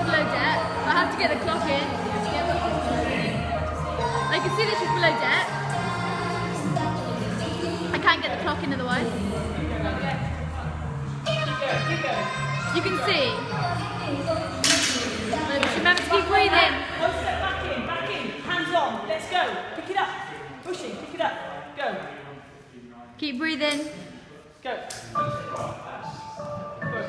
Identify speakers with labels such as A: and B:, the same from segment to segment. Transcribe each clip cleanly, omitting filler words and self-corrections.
A: below deck. I have to get the clock in. I can see that she's below deck. I can't get the clock in otherwise. You can see. Remember to keep breathing.
B: No, step back in, hands on, let's go. Pick it up, pushing, pick it up, go.
A: Keep breathing.
B: Go. Push.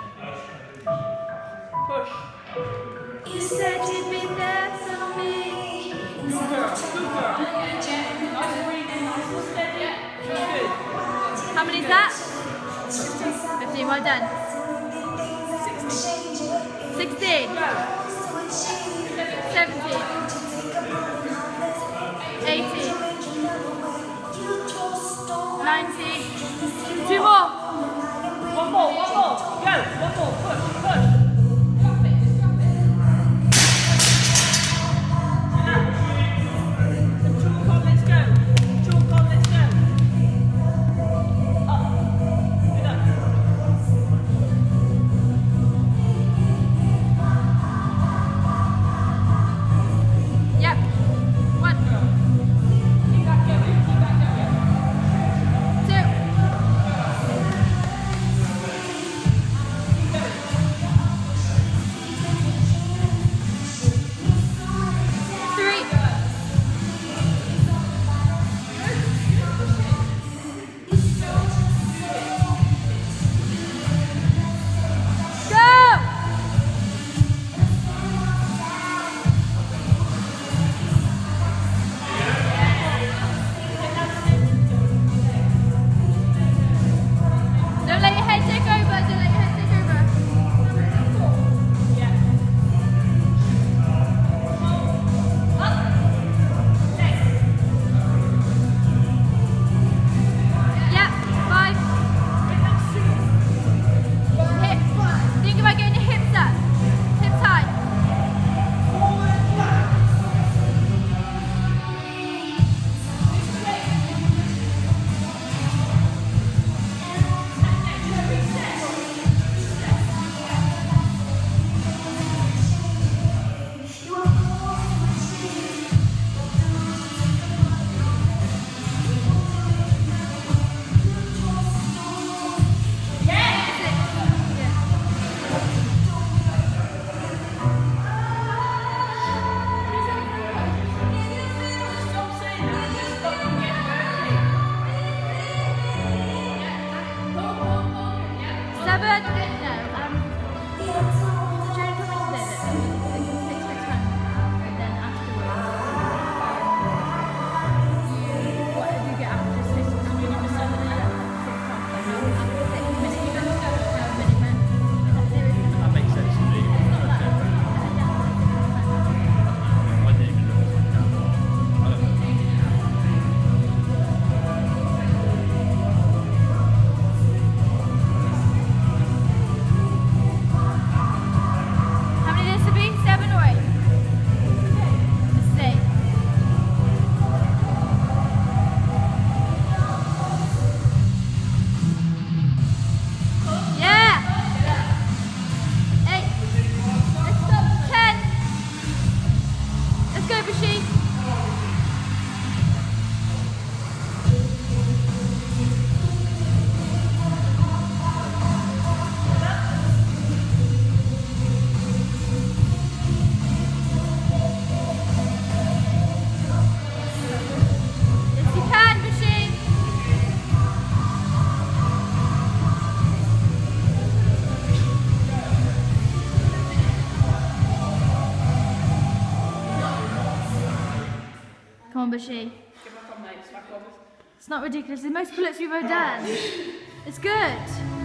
B: Push.
A: You said you'd be there for me.
B: Good girl, good girl. Nice breathing, nice and steady. Good.
A: How many is that? 15, well done. 16. 17. 18. 19. 2 more.
B: One more, go. One more, push, push.
A: Come on, Bushy. It's not ridiculous. It's the most pull-ups you've ever done. It's good.